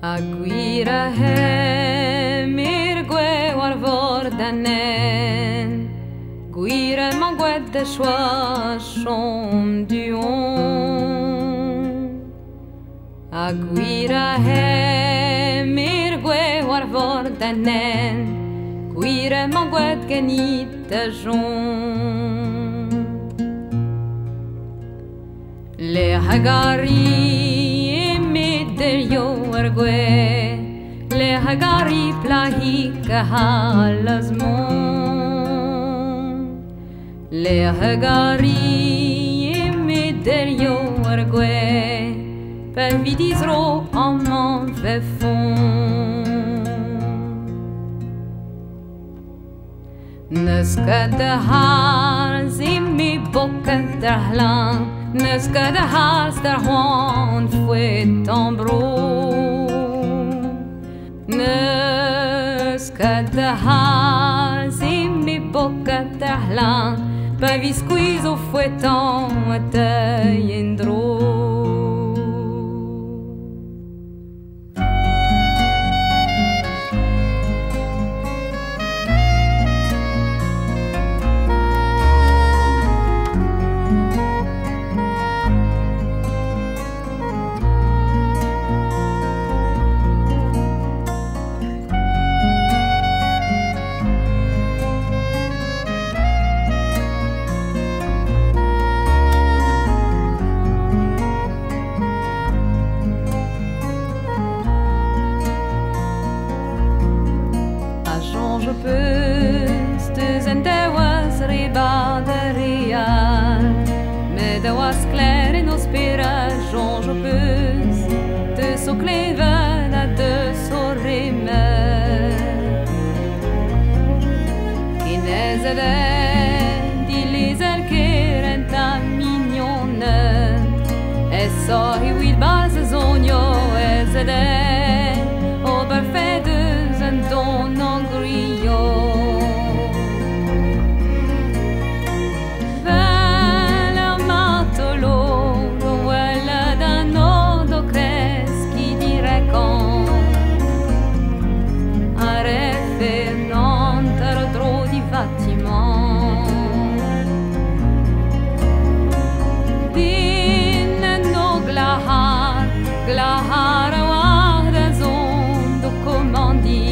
Aguira he mirgue war vordanen Guira manguet de choix chom duon Aguira he mirgue war vordanen Guira manguet genit de jon Le hagari yo ergue le hagari plahi kahalas mon le hagari mider yo ergue per vidisro amant ve fond neska de har zimmi bocca dahlan Neska de hals der hon fouet en bro Neska de hals i mi boca tahlan Pa vi squeeze au fouettant a taille endro De was clair en ospirajon je peux de so cleven a de so rime Kinezede di liser kerenta mignonne E so hi wil base zonio ezede Ober fedes en don en grillon Glahara wahda zon do komandi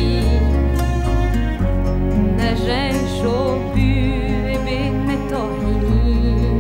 Nejen chopu e ben metohini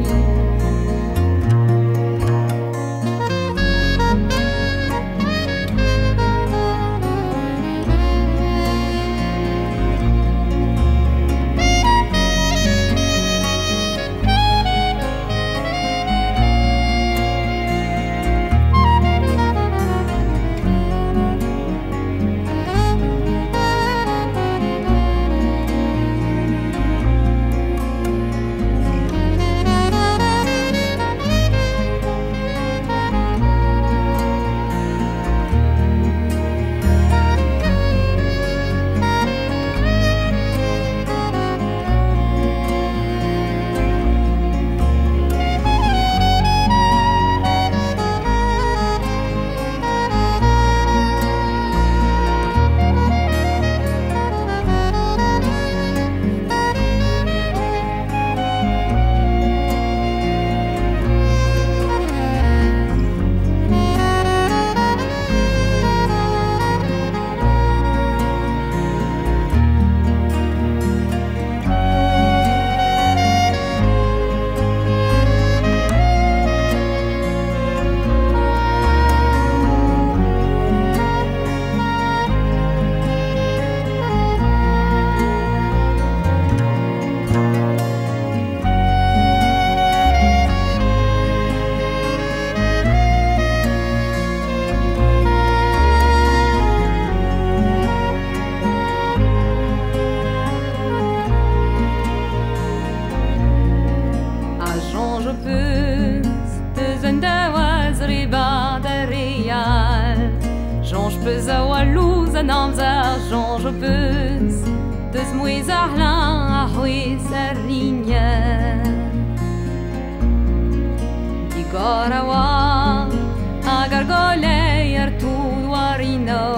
Peux a walouz an amzer Jean je peux Deus mouez ar lan a c'hwez ar rigne Digor a war hag ar golei ar tout war ino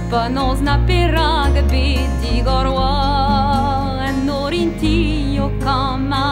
panos na piranga bidi gorwa, and norintio kama